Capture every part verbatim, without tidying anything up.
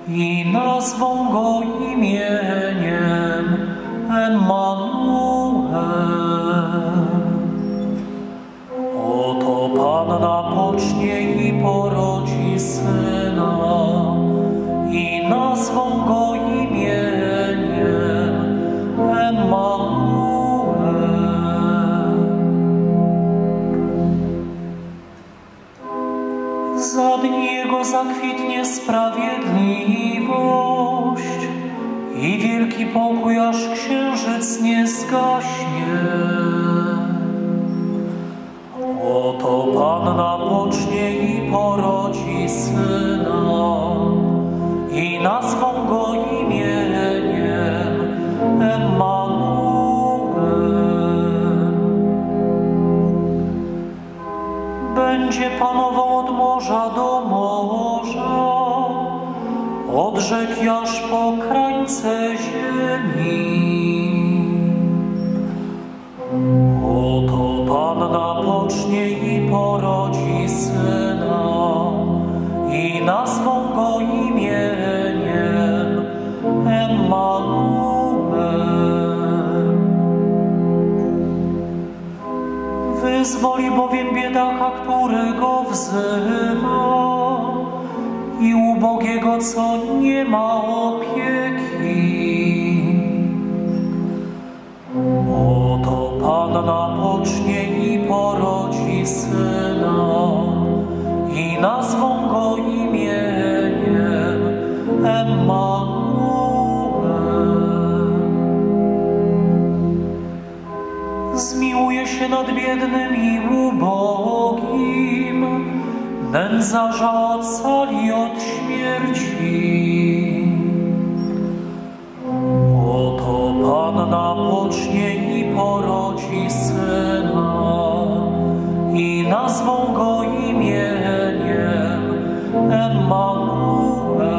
i nazwą go imieniem Emmanuel. Oto Panna pocznie i porodzi Syna i nazwą go imieniem Emmanuel. Za dni jego zakwitnie sprawiedliwość i wielki pokój, aż księżyc nie zgaśnie. Oto Panna pocznie i porodzi Syna i nazwą go imieniem Emmanuel. Będzie panował od morza do morza, od rzeki aż po krańce ziemi. Oto Panna pocznie i porodzi Syna i nazwą go imieniem Emmanuel. Wyzwoli bowiem biedaka, którego wzywa, i ubogiego, co nie ma opieki. Oto Panna pocznie i porodzi Syna i nazwą go imieniem Emmanuel. Zmiłuje się nad biednym i ubogim, nędzarza ocali od śmierci. Oto Panna pocznie i porodzi Syna i nazwą go imieniem Emmanuel.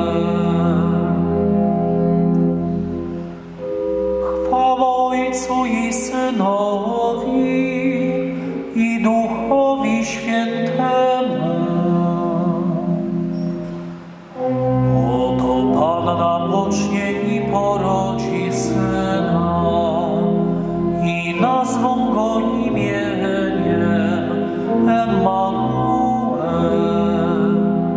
Chwała Ojcu i Synowi i Duchowi Świętemu. Panna pocznie i porodzi Syna i nazwą go imieniem Emmanuel.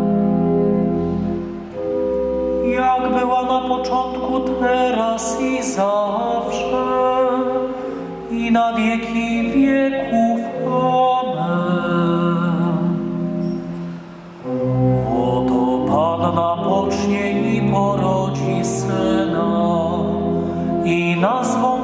Jak była na początku, teraz i zawsze, i na wieki wieków. Amen. Oto Panna pocznie i porodzi Syna i nazwą